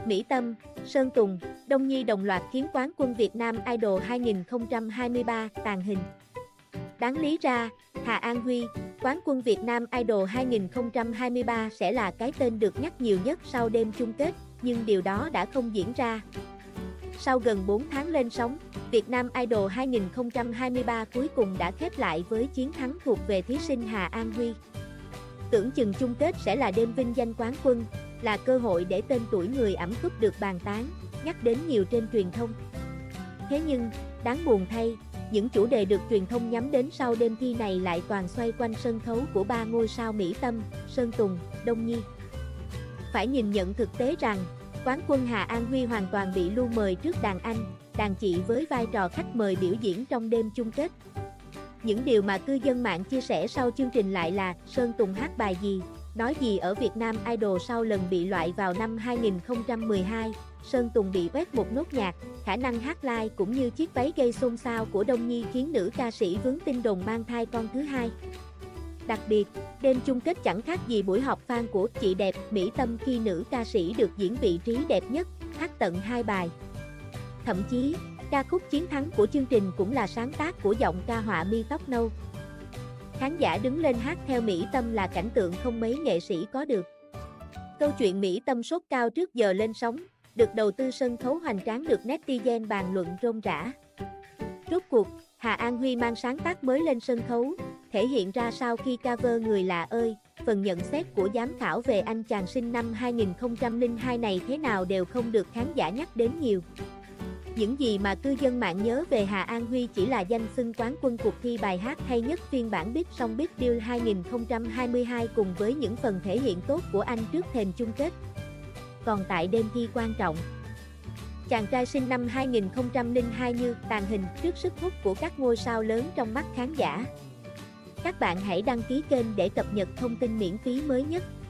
Mỹ Tâm, Sơn Tùng, Đông Nhi đồng loạt kiếm quán quân Việt Nam Idol 2023 tàng hình. Đáng lý ra, Hà An Huy, quán quân Việt Nam Idol 2023 sẽ là cái tên được nhắc nhiều nhất sau đêm chung kết, nhưng điều đó đã không diễn ra. Sau gần 4 tháng lên sóng, Việt Nam Idol 2023 cuối cùng đã khép lại với chiến thắng thuộc về thí sinh Hà An Huy. Tưởng chừng chung kết sẽ là đêm vinh danh quán quân, là cơ hội để tên tuổi người ẵm cúp được bàn tán, nhắc đến nhiều trên truyền thông. Thế nhưng, đáng buồn thay, những chủ đề được truyền thông nhắm đến sau đêm thi này lại toàn xoay quanh sân khấu của ba ngôi sao Mỹ Tâm, Sơn Tùng, Đông Nhi. Phải nhìn nhận thực tế rằng, quán quân Hà An Huy hoàn toàn bị lu mời trước đàn anh, đàn chị với vai trò khách mời biểu diễn trong đêm chung kết. Những điều mà cư dân mạng chia sẻ sau chương trình lại là Sơn Tùng hát bài gì, nói gì ở Việt Nam Idol sau lần bị loại vào năm 2012, Sơn Tùng bị oét một nốt nhạc, khả năng hát live cũng như chiếc váy gây xôn xao của Đông Nhi khiến nữ ca sĩ vướng tin đồn mang thai con thứ hai. Đặc biệt, đêm chung kết chẳng khác gì buổi họp fan của chị đẹp Mỹ Tâm khi nữ ca sĩ được diễn vị trí đẹp nhất, hát tận 2 bài. Thậm chí, ca khúc chiến thắng của chương trình cũng là sáng tác của giọng ca họa mi tóc nâu. Khán giả đứng lên hát theo Mỹ Tâm là cảnh tượng không mấy nghệ sĩ có được. Câu chuyện Mỹ Tâm sốt cao trước giờ lên sóng, được đầu tư sân khấu hoành tráng được netizen bàn luận rôm rã. Rốt cuộc, Hà An Huy mang sáng tác mới lên sân khấu, thể hiện ra sau khi cover Người Lạ Ơi, phần nhận xét của giám khảo về anh chàng sinh năm 2002 này thế nào đều không được khán giả nhắc đến nhiều. Những gì mà cư dân mạng nhớ về Hà An Huy chỉ là danh xưng quán quân cuộc thi bài hát hay nhất phiên bản Big Song Big Deal 2022 cùng với những phần thể hiện tốt của anh trước thềm chung kết. Còn tại đêm thi quan trọng, chàng trai sinh năm 2002 như tàng hình trước sức hút của các ngôi sao lớn trong mắt khán giả. Các bạn hãy đăng ký kênh để cập nhật thông tin miễn phí mới nhất.